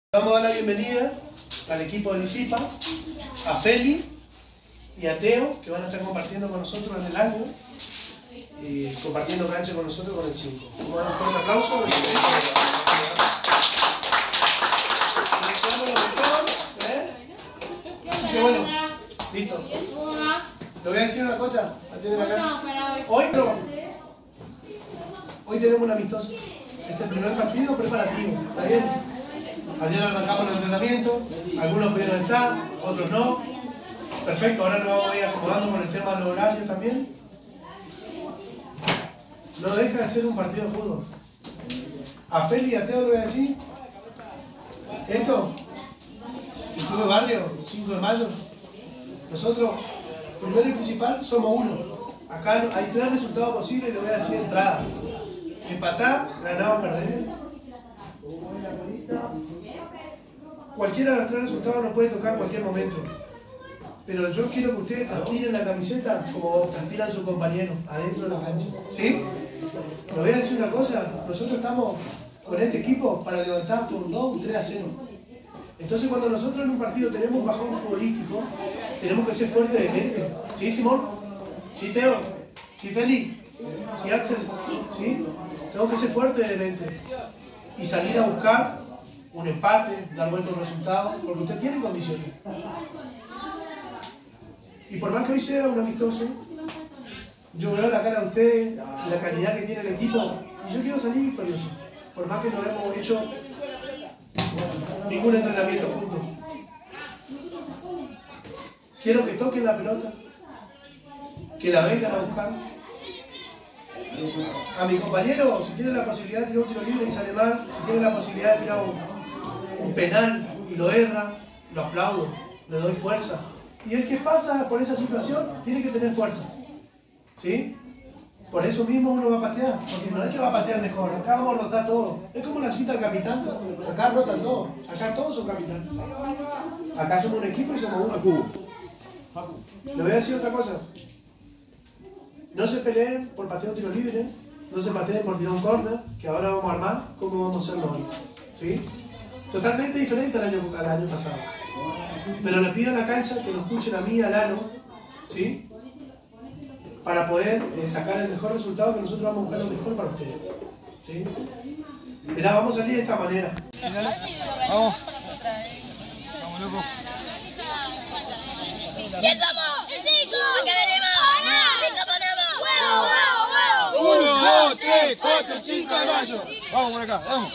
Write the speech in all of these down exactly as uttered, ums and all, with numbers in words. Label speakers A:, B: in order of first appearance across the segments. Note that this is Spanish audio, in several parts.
A: Vamos a dar la bienvenida al equipo del IFIPA, a Feli y a Teo, que van a estar compartiendo con nosotros en el año, y compartiendo cancha con nosotros con el cinco. Vamos a dar un fuerte aplauso. Les deseamos lo mejor, ¿eh? Así que bueno, listo. Le voy a decir una cosa, atienden acá. Hoy no. Hoy tenemos un amistoso. Es el primer partido preparativo, ¿está bien? Ayer arrancamos el entrenamiento, algunos pudieron estar, otros no. Perfecto, ahora nos vamos a ir acomodando con el tema del horario también. No deja de ser un partido de fútbol. A Feli y a Teo le voy a decir, esto, el Club de Barrio, cinco de mayo, nosotros, primero y principal, somos uno. Acá hay tres resultados posibles y le voy a decir entrada. Empatar, ganar o perder. Cualquiera de los tres resultados nos puede tocar en cualquier momento. Pero yo quiero que ustedes transpiren la camiseta como transpiran sus compañeros, adentro de la cancha. ¿Sí? Les voy a decir una cosa, nosotros estamos con este equipo para levantar por un dos, un tres a cero. Entonces cuando nosotros en un partido tenemos un bajón futbolístico, tenemos que ser fuertes de mente. ¿Sí, Simón? ¿Sí, Teo? ¿Sí, Feli? ¿Sí, Axel? ¿Sí? Tenemos que ser fuertes de mente y salir a buscar un empate, dar vuelta al resultado, porque usted tiene condiciones. Y por más que hoy sea un amistoso, yo veo la cara de usted, la calidad que tiene el equipo, y yo quiero salir victorioso, por más que no hemos hecho ningún entrenamiento juntos. Quiero que toquen la pelota, que la vengan a buscar. A mi compañero, si tiene la posibilidad de tirar un tiro libre y sale mal, si tiene la posibilidad de tirar un, un penal y lo erra, lo aplaudo, le doy fuerza. Y el que pasa por esa situación tiene que tener fuerza. ¿Sí? Por eso mismo uno va a patear, porque no es que va a patear mejor, acá vamos a rotar todo. Es como la cita del capitán, acá rotan todo, acá todos son capitán. Acá somos un equipo y somos uno. Le voy a decir otra cosa. No se peleen por patear un tiro libre, no se pateen por tirar un corner, que ahora vamos a armar cómo vamos a hacerlo hoy. ¿Sí? Totalmente diferente al año, al año pasado. Pero les pido en la cancha que nos escuchen a mí, a Lano, ¿sí? Para poder eh, sacar el mejor resultado, que nosotros vamos a buscar lo mejor para ustedes. ¿Sí? Mirá, vamos a salir de esta manera.
B: Vamos. Vamos, loco.
C: ¿Quién somos? El cinco. ¿A qué venimos? ¡Cinco ponemos! ¡Huevo, huevo, huevo!
B: Uno, dos, tres, cuatro, cinco de mayo. Vamos por acá, vamos.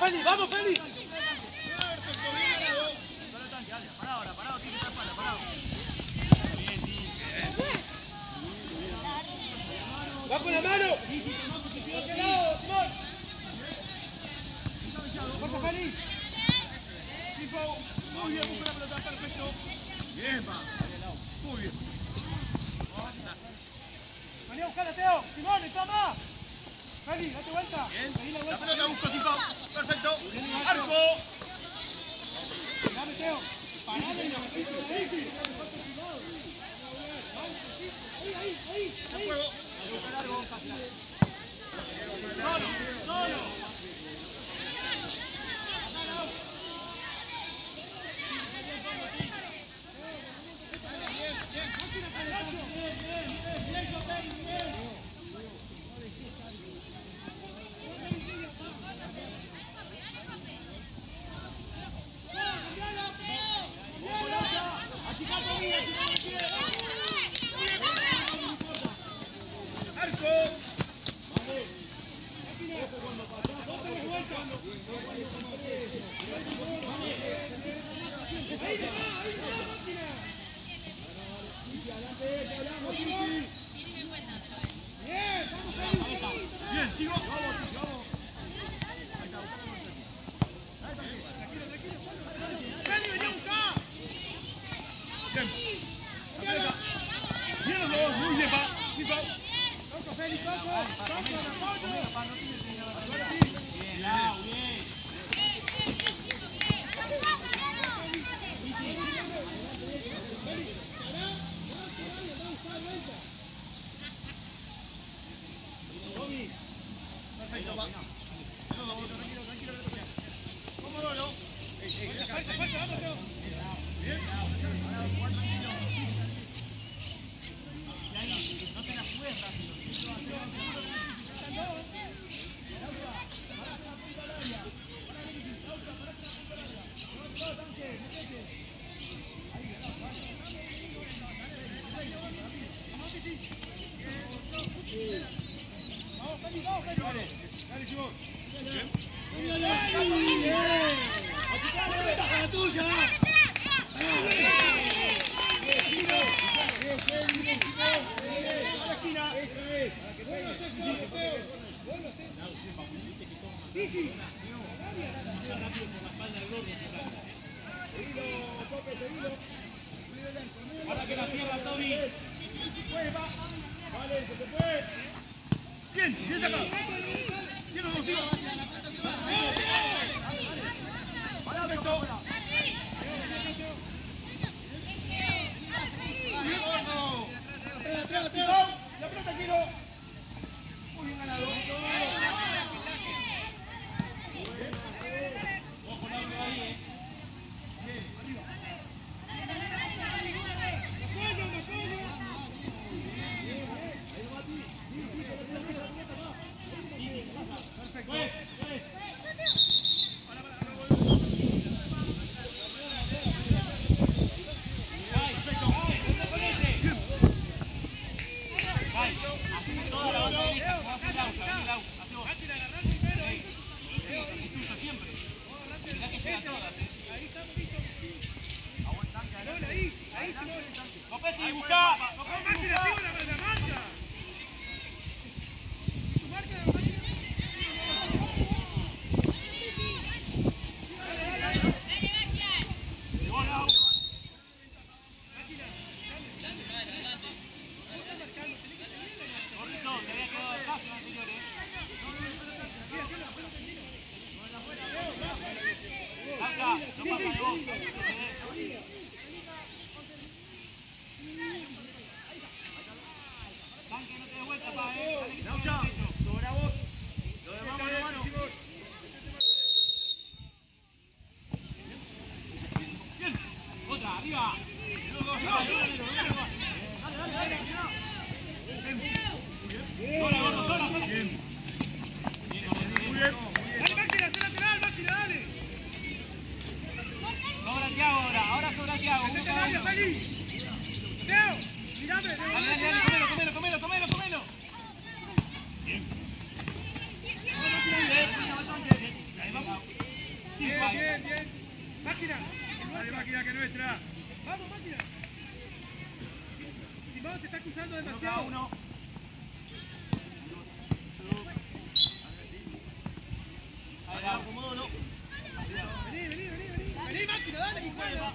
B: Feli! ¡Vamos, Feli! ¡Va con la mano! ¿A qué lado, Simón? ¡Fuerza, Feli! Muy bien, busca la pelota, perfecto. Bien, va. Muy bien. Vení a buscarla, Teo. Simón, está más. Feli, date vuelta.
D: Bien. La, la pelota busca Simón. Perfecto. Arco.
B: Dame, Teo. Parame y la ahí. Ahí, ahí, ahí.
D: En juego.
B: Solo, solo.
D: Bien, sigo. Bien los dos, muy bien, va.
B: Toco, Feli, toco. Toco,
D: Perfecto, va. Tranquilo, tranquilo. Cómodo, ¿no?
B: Falta, falta, vamos, Teo.
D: Bien.
B: No te la juegues rápido. Vamos, Feli, vamos, Feli.
D: Dale, dale, Simón. Bien.
B: ¡La tuya! Ahora que la cierra, Toby.
D: Vale, se te fue. Bien, bien sacado. Bien los dos, sigo. Perfecto. Bien, vamos.
B: Atrás, atrás, atrás.
D: La pelota, quiero. Muy bien ganado.
B: Ojo, no me va ahí, eh. Copete y busca. Copete y busca. Comelo, comelo, comelo, comelo. Bien. Ahí vamos.
D: Bien, bien, bien. Máquina. Dale, máquina, que es nuestra. Vamos, máquina. Simón, te está acusando demasiado. Uno. Ahí va, acomódalo. Vení, vení, vení, vení. Vení, máquina, dale, que juega.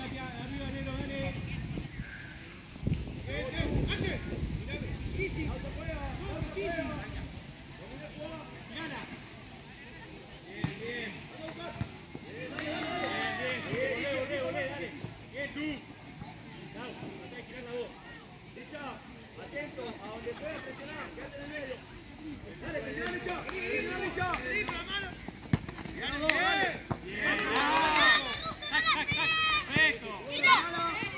D: Atento, a donde puedas presionar, quédate en el medio. Dale, presiona, Micho. Presiona, Micho. Listo, la mano. Bien, bien. Bien. Perfecto.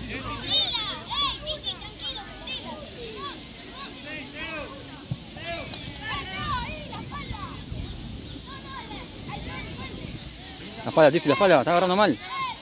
E: La espalda, Tizi, la espalda, está agarrando mal.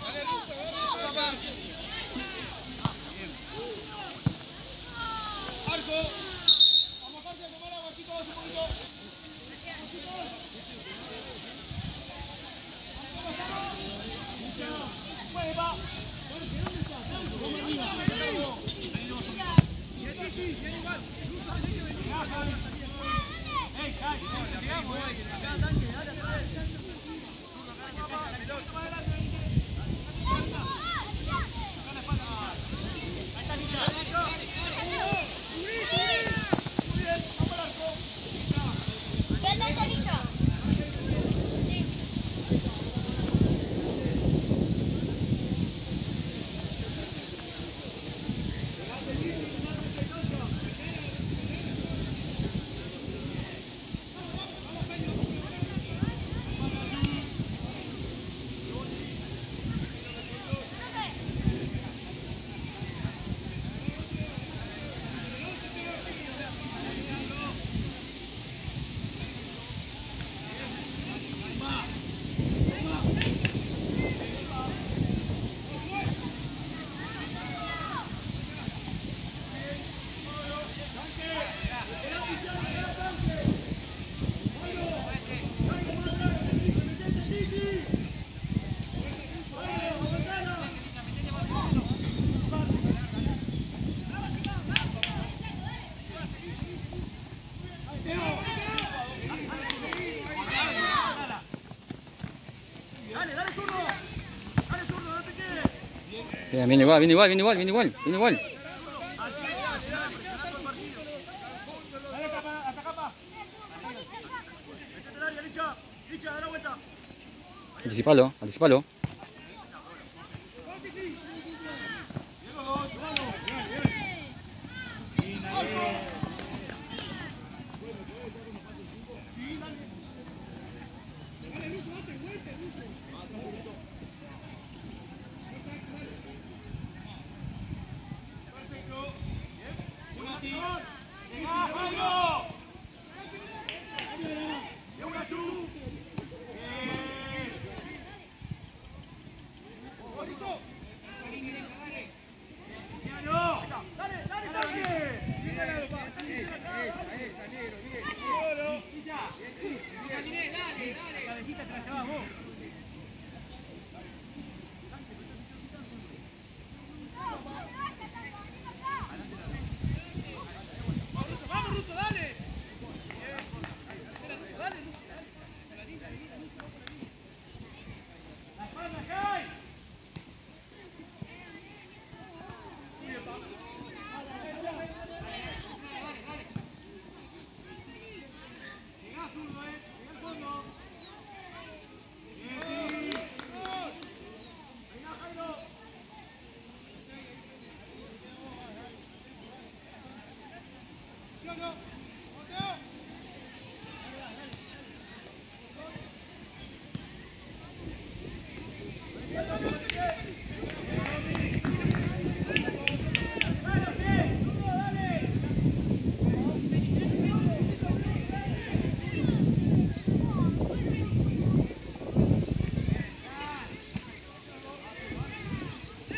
E: Bien, viene igual, viene igual, viene igual, viene igual, viene igual. Anticipalo, anticipalo.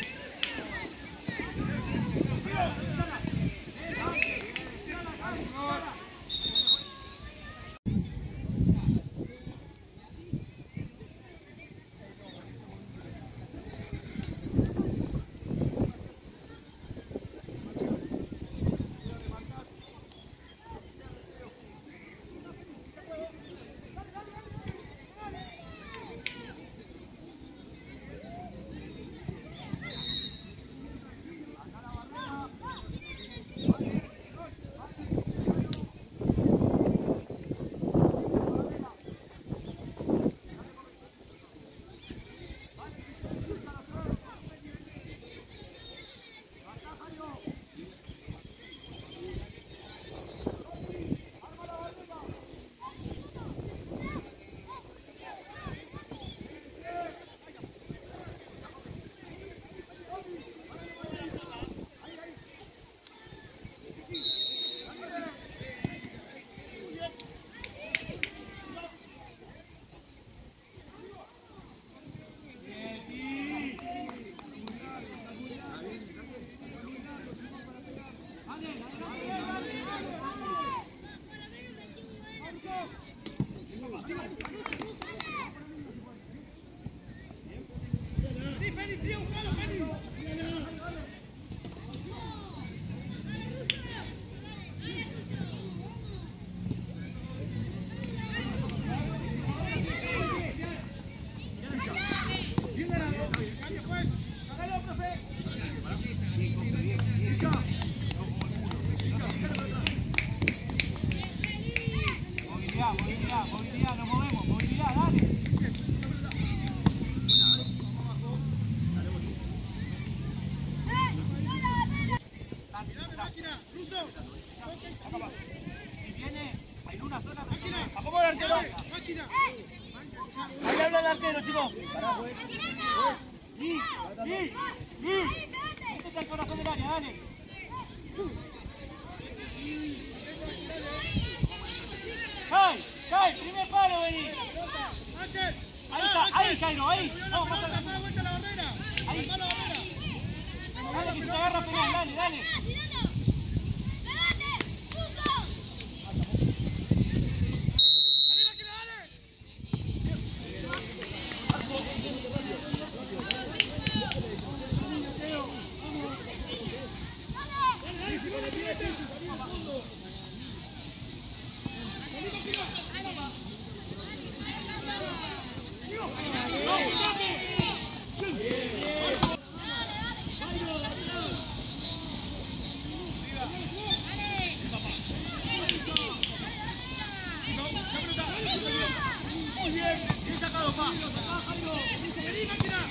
D: Come on.
B: arquero, chicos. ¡Y! ¡Y! ¡Y! Métete al corazón del área, dale. ¡Cay! ¡Cay! ¡Primer palo, vení! Ahí está, ahí, Jairo, ahí. Vamos, más atrás. Ahí. Dale, que se te agarra penal, dale, dale. Muy bien, bien sacado, pa. Vení, máquina.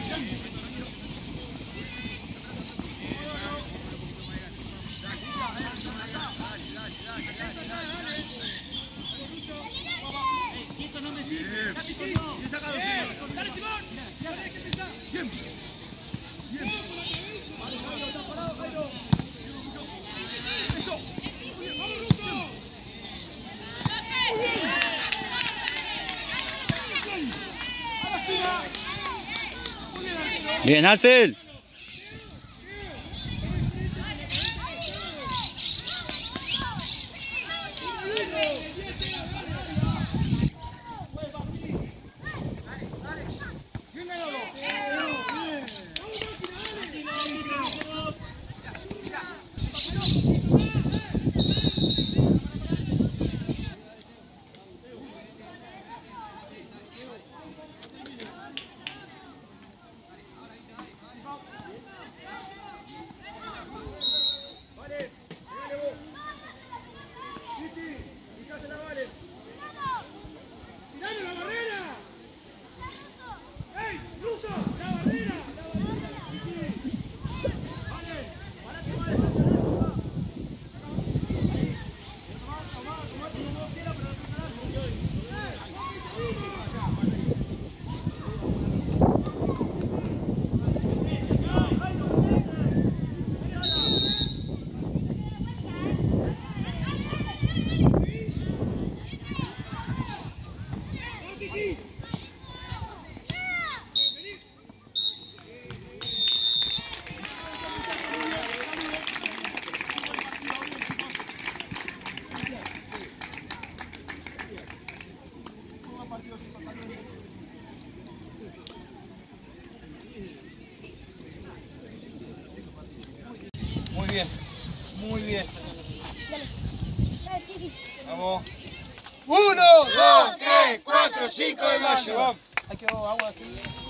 B: Quieto, no me sigas. Bien sacado, Simón. Dale, Simón. Dale, que empieza. Bien. Bien. Vale, Jairo, está parado, Jairo. Eso. Vamos, Russo. Muy bien.
E: Bien, Axel.
B: Muy bien, muy bien. Vamos. Uno, dos, tres, cuatro, cinco de mayo. Vamos.
A: Hay que agua aquí.